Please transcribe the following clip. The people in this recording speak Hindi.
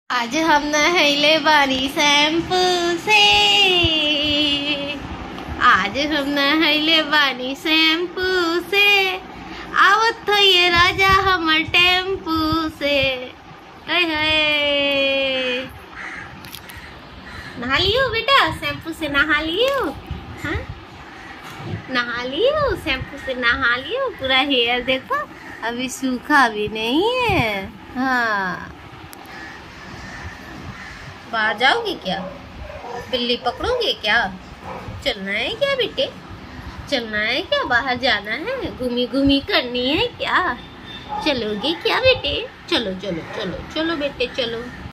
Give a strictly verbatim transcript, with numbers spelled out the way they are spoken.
आज हम नहैले बानी शैम्पू से। आज हम नहैले बानी शैम्पू से। आवत हो ये राजा हमर टेम्पू से। हाय हाय, नहा लियो बेटा, शैम्पू से नहा लियो। हाँ, नहा लियो, शैम्पू से नहा लियो। पूरा हेयर देखो, अभी सूखा भी नहीं है। हाँ, बाहर जाओगे क्या? बिल्ली पकड़ोगे क्या? चलना है क्या बेटे? चलना है क्या? बाहर जाना है, घूमी घूमी करनी है क्या? चलोगे क्या बेटे? चलो चलो चलो चलो बेटे चलो।